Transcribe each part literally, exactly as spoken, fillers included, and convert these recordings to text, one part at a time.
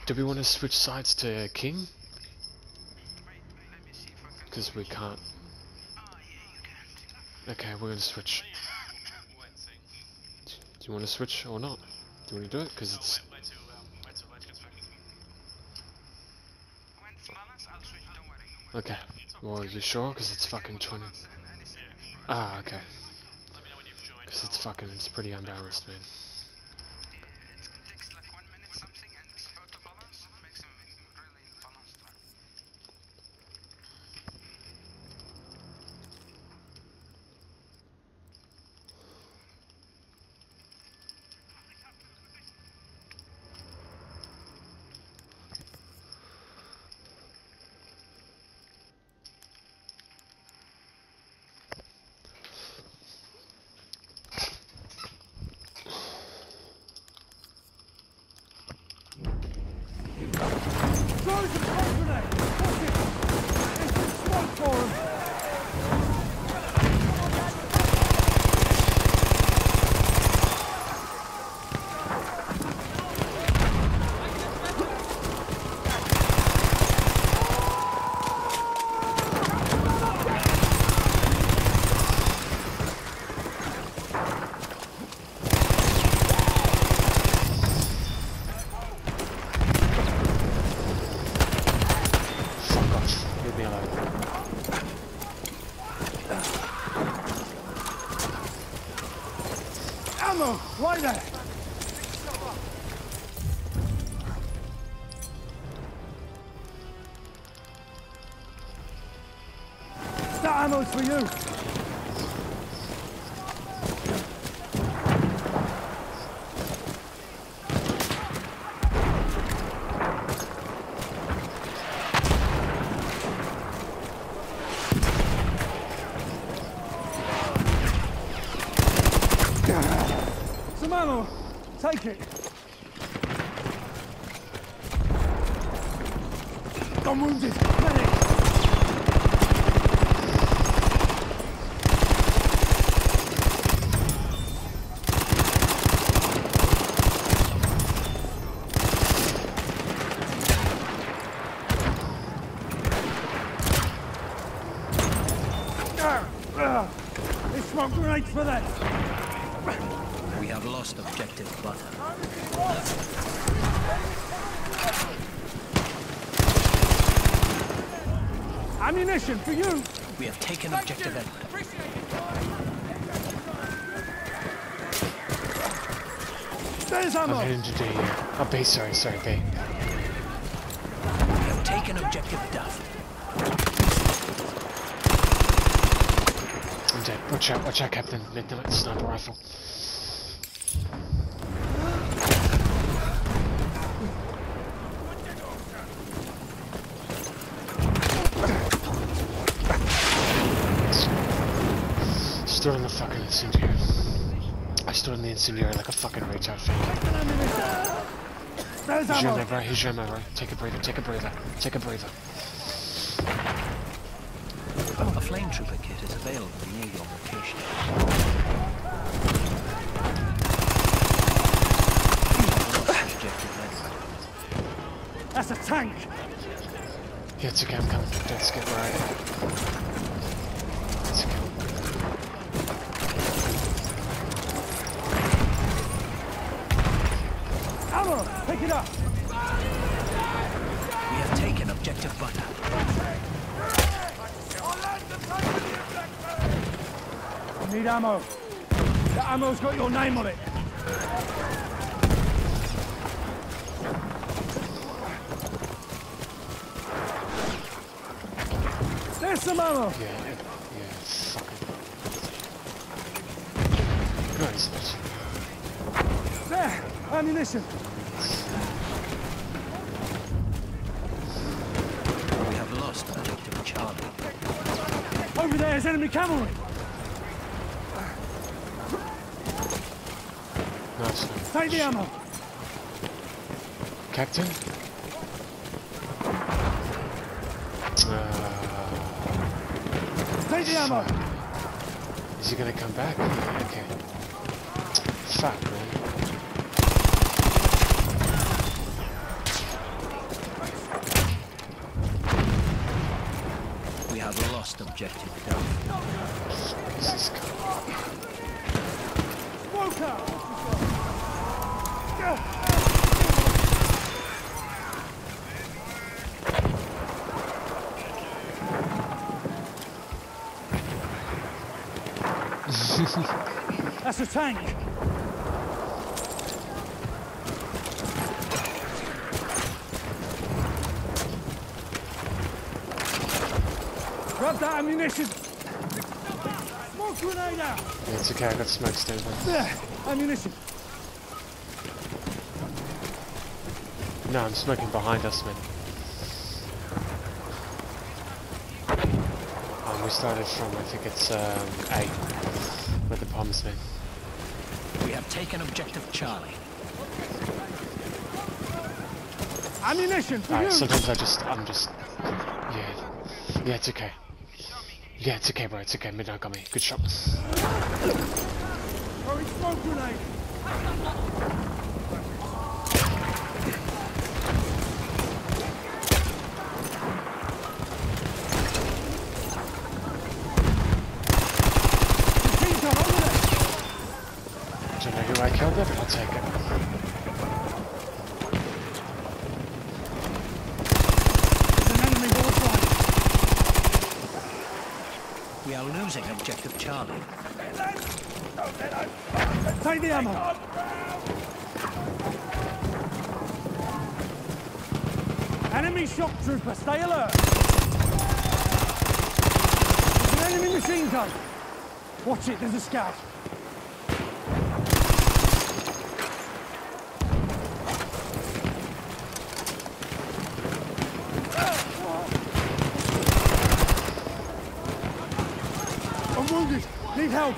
do we want to switch sides to King? Because we can't. Okay, we're gonna switch. Do you want to switch or not? Do you want to do it? Because it's. Okay. Well, you sure? Because it's fucking twenty. Ah, okay. Because it's fucking. It's pretty unbalanced, man. Right there! That ammo's for you! Some ammo! Take it! I'm wounded! Medic! They smoke grenades for that! We have lost objective butter. Ammunition for you! We have taken objective Edward. There's ammo! I'm heading to D. Oh, B, sorry, sorry, B. We have taken objective Duff. I'm dead. Watch out, watch out, Captain. Midnight sniper rifle. Stood on the fucking incendiary. I stood on the incendiary like a fucking retard fan. There's Here's your ammo! ammo, bro. Here's your ammo, bro. Take a breather, take a breather, take a breather. A flame trooper kit is available near your location. That's a tank! Yeah, it's okay, I'm coming. Let's get right. Let's go. Ammo! Pick it up! We have taken objective butter. I need ammo. The ammo's got your name on it. There's some ammo! Yeah, yeah, yeah, fucking. Good, isn't it? There! Ammunition! We have lost objective Charlie. Over there is enemy cavalry! Nice. Take the ammo! Captain? Uh, Take the ammo! is he gonna come back? Okay. Fuck, man. lost objective Delta. Where's this guy? Smoke out! That's a tank. Grab that ammunition. Smoke grenade out. Yeah, it's okay, I got smoke stand on. There, ammunition. No, I'm smoking behind us, man. Um, we started from, I think it's um, A, with the bombs, man. We have taken objective Charlie. Ammunition for Alright, you. sometimes I just, I'm just, yeah, yeah, it's okay. Yeah, it's okay, bro, it's okay, Midnight got me. Good shot. Hurry, smoke grenade. I don't know who I killed there, but I'll take it. There's an enemy horse We are losing objective Charlie. line. Take the ammo. Enemy shock trooper, stay alert. There's an enemy machine gun. Watch it, there's a scout. I'm wounded. Need help.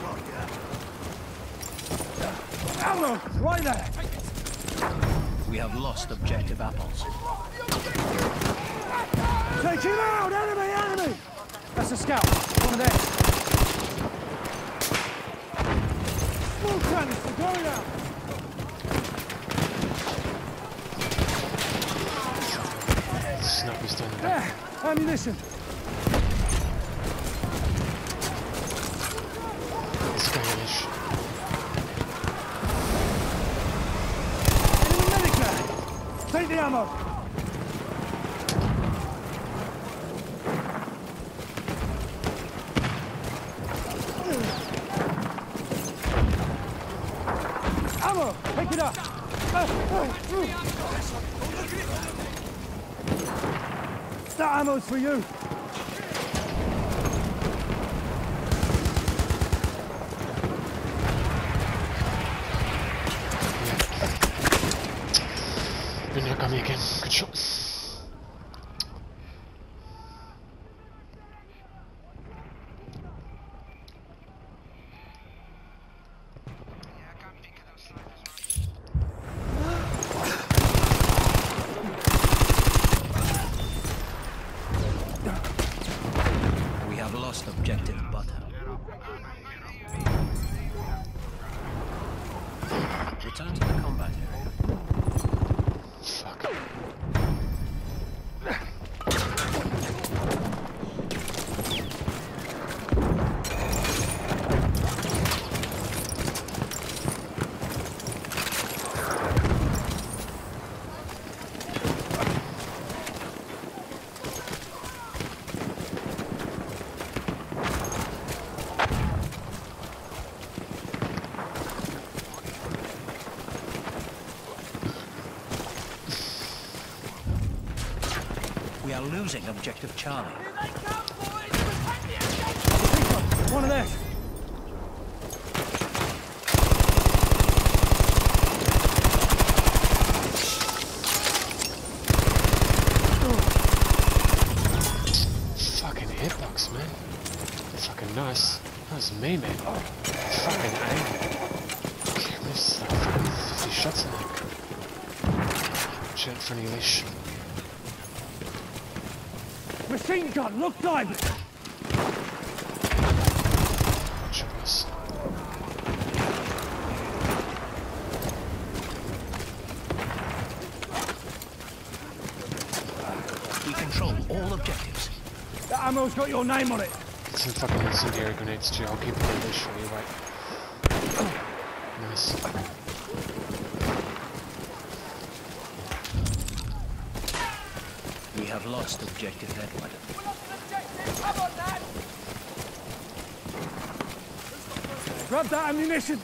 Ammo, right there. We have lost objective Apples. Take him out! Enemy, enemy! That's a scout. One of them. Smoke canister going out. Snuffy's down the back. There, ammunition. Let's go, Anish. Enemy medic there. Take the ammo. Ammo, pick it up. Uh, uh, uh. That ammo's for you. Midnight got me again. Good shot. We have lost objective Butter. Return to the combat area. Fuck. We are losing objective Charlie. One of theirs. Fucking hitbox, man. Fucking nice. That was me, man. Fucking aim. There's like fucking fifty shots in there. Shit, funny leash. Machine gun, look diving. Watch out, boss. We control all objectives. That ammo's got your name on it. Some fucking incendiary grenades too. I'll keep it on this for you, right? Nice. We have lost objective Edward. Grab that ammunition!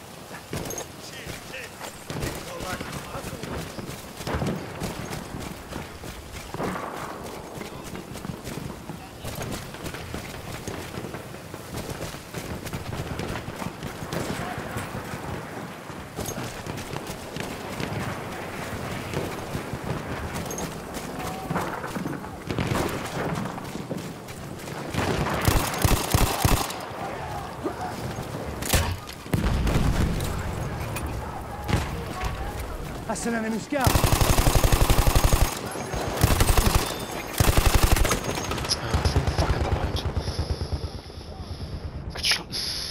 That's an enemy scout. Ah, from fucking behind. Good shot.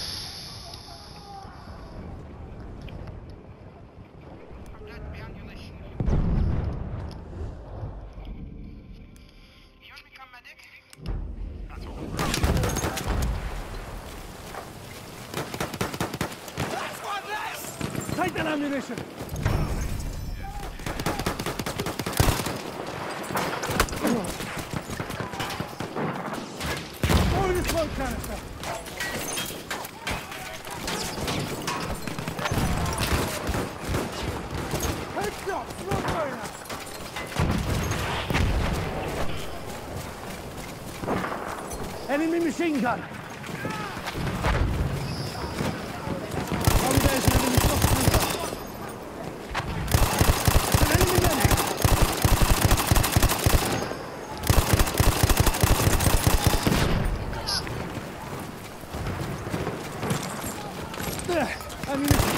Take that ammunition! Throw the smoke canister! Headshot! Smoke burner! Enemy machine gun! Oh, there's an enemy shot trooper! It's an enemy medic! There! Ammunition!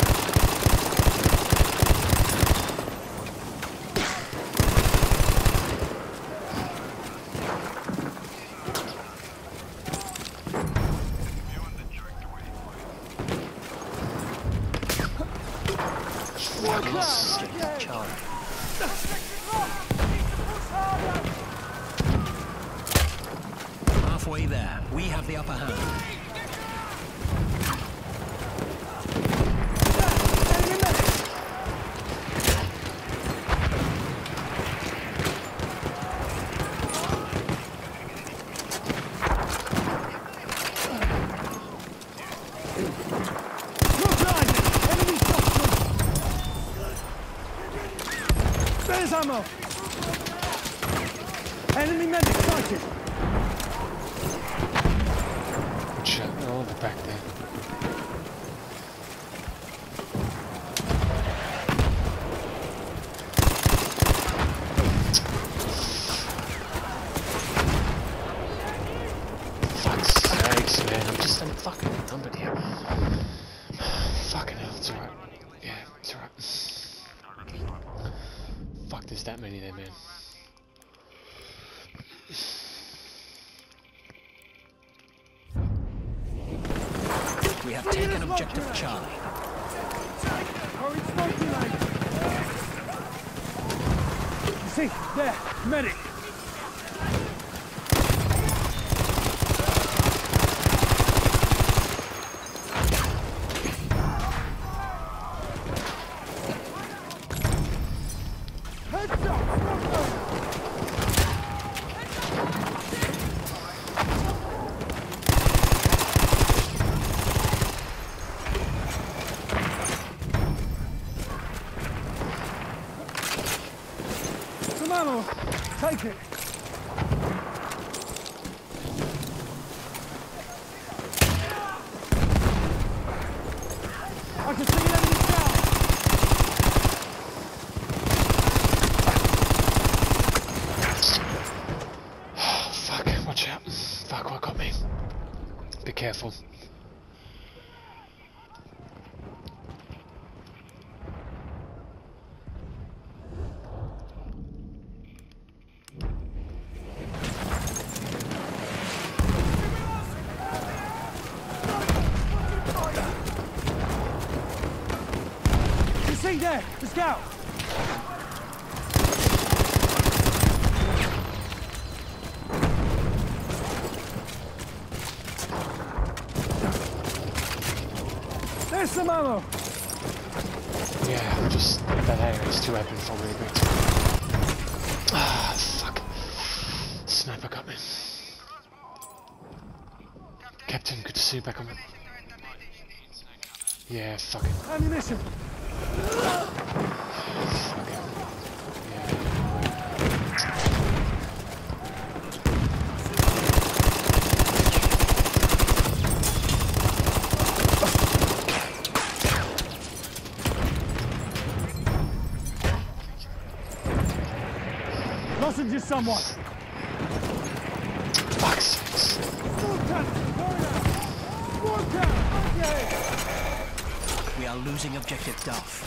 Objective Charlie. Halfway there. We have the upper hand. Enemy medic! You're driving! Enemy shot trooper! There's ammo! Enemy medic sighted! Good shot. Oh, they're back there. Fuck's sakes, man. I'm just I'm fucking numbered here. Fucking hell, it's alright. Yeah, it's alright. Fuck, there's that many there, man. We have taken objective Charlie. Or it's smoking lane! You see, there, medic! Headshot! Smoke burner! Some ammo! Take it! I can see an enemy scout! Fuck, watch out. Fuck, what got me? Be careful. You see there, the scout! some ammo. Yeah, just that area is too open for me a bit. Ah, fuck. Sniper got me. Captain, good to see you back on. Yeah, fuck it. Ammunition. Fuck it. Yeah. Lozenge someone. Fuck's sakes. We are losing objective Duff.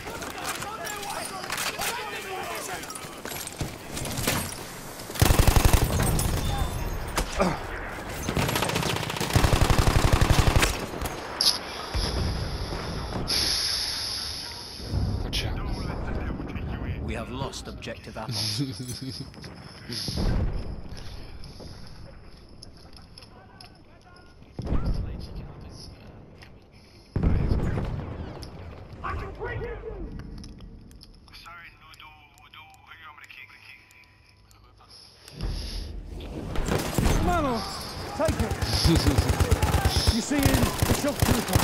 Watch out. We have lost objective apples. Ammo. Take it. You see him, the shock trooper.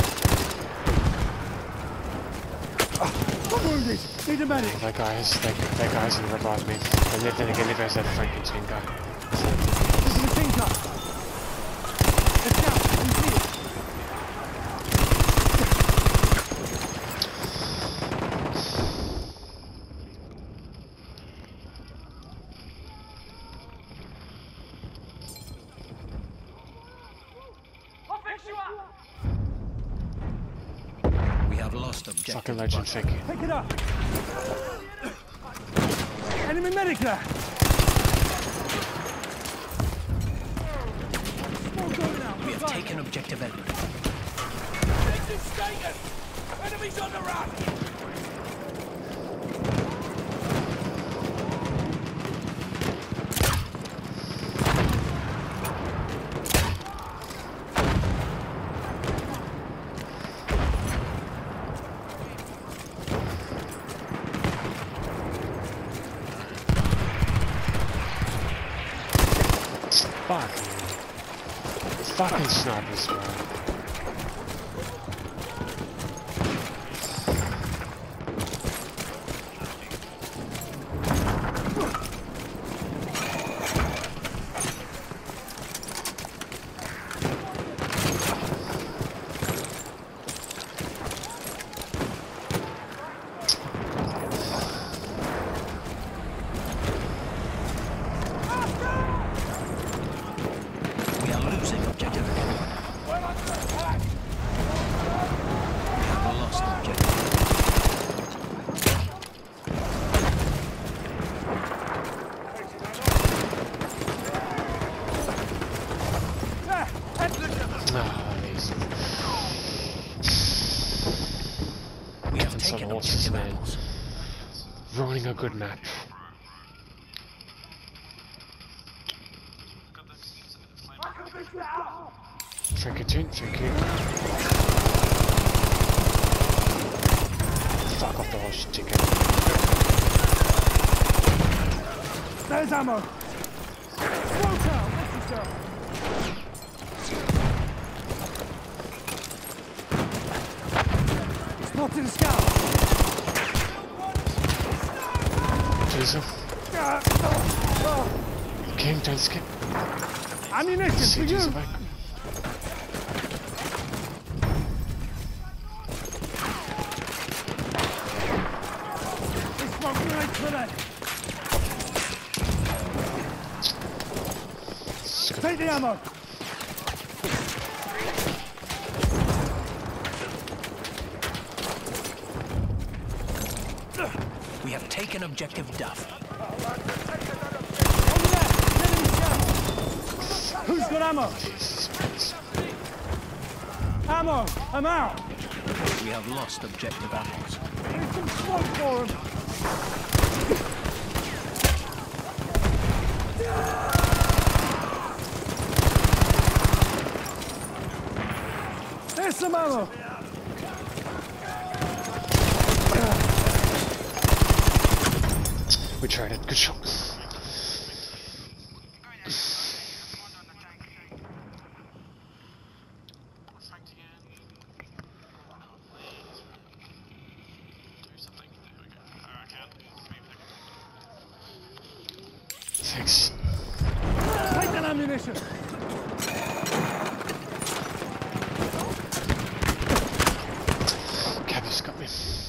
I'm wounded. Need a medic. That guy is, that, that guy's gonna revive me. And then again, if there's that Frankenstein guy. There's a machine gun. Let's go. You see it. We have lost objective. Fucking legend, thank you. Pick it up. Enemy medic there. We have taken objective Edward. Enemies on the run. Fuck. Fucking snipers, bro. We are losing objective Edward. We have lost objective. Ah, these. We have Some taken horses, objective man. apples. Ruining a good map. Frankenstein, thank you. Fuck off the horse ticket. There's ammo. Smoke out. Watch yourself. Spotted a scout. Diesel. Ah, oh, oh. King, don't skip. Ammunition See for you. Diesel back. This smoke grenade for that. Take the ammo. We have taken objective Duff. Over there. Enemy scout. Who's got ammo? Ammo. I'm out. We have lost objective apples. There's some smoke for him. There's some ammo. We traded. Good shot. Thanks. Take that ammunition! Cabby's got me.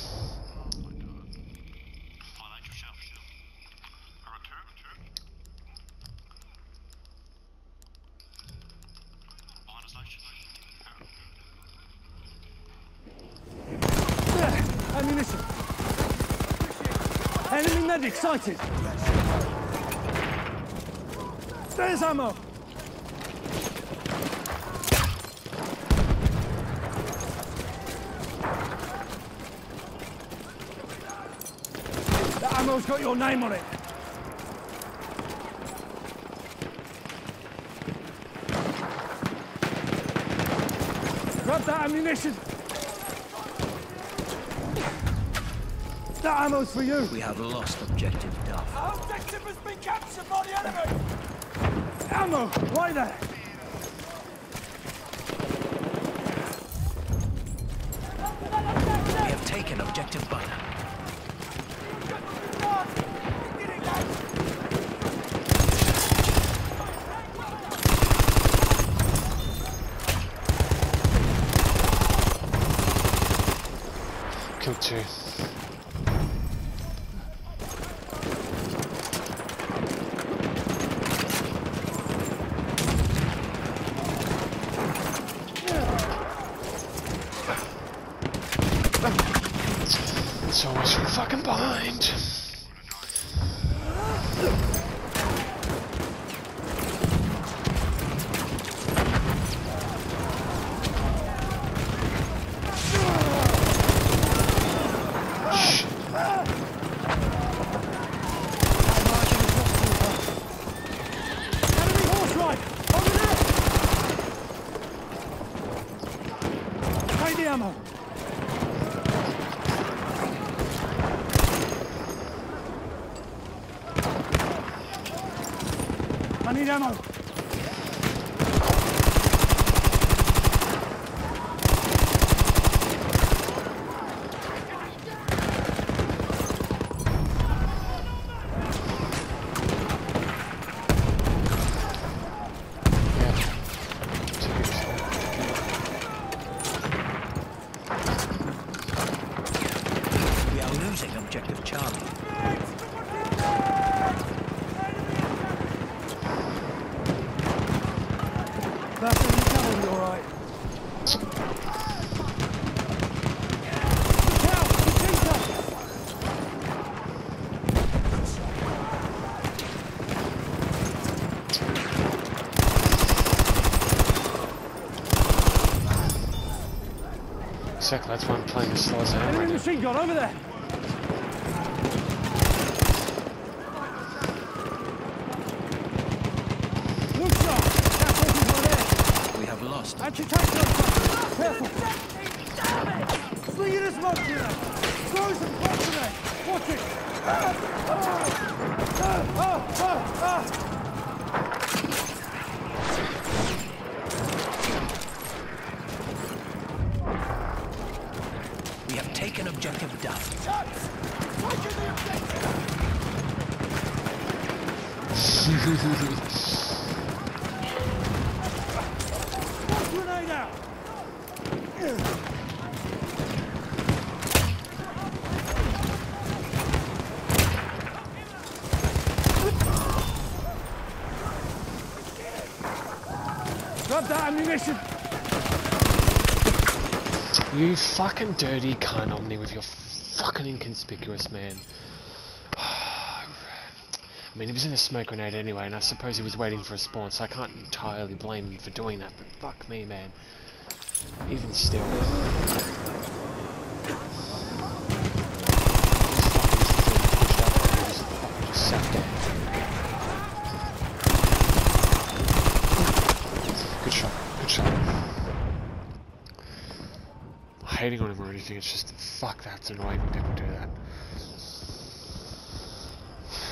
There! Ammunition! Enemy medic sighted! There's ammo! The ammo's got your name on it! Grab that ammunition! That ammo's for you! We have lost objective Duff. Our objective has been captured by the enemy! Ammo! Right there! We have taken objective Butter. Killed two. It's always from fucking behind. Enemy horse ride! Over there! Take the ammo! I need ammo. We are losing objective Charlie. That's in the cavalry, all right. Look out! The Exactly, that's why I'm playing as slow as I am enemy right now. machine gun over there. Look sharp. That horse is right there. We have lost. Anti-tank gun. Careful. Sling it as much here. Throw some crops in there. Watch it. Ah, ah, ah, ah, ah. We have taken objective Duff. Grenade out. Grab that ammunition. You fucking dirty cunt on me with your fucking inconspicuous man. I mean, he was in a smoke grenade anyway, and I suppose he was waiting for a spawn, so I can't entirely blame him for doing that, but fuck me, man. Even still. Just sat there. Good shot, good shot. Hating on him or anything, it's just fuck, that's annoying when people do that.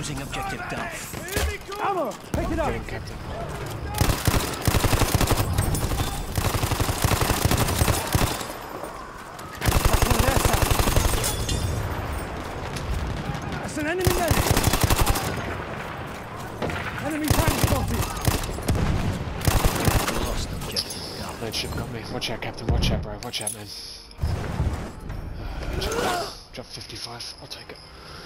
Losing objective Duff. Ammo! Pick it up! Get him, Captain. That's one of their sounds. That's an enemy medic! Enemy tank spotted! Lost objective Duff. That ship got me. Watch out, Captain. Watch out, bro. Watch out, man. Uh, drop fifty-five. I'll take it.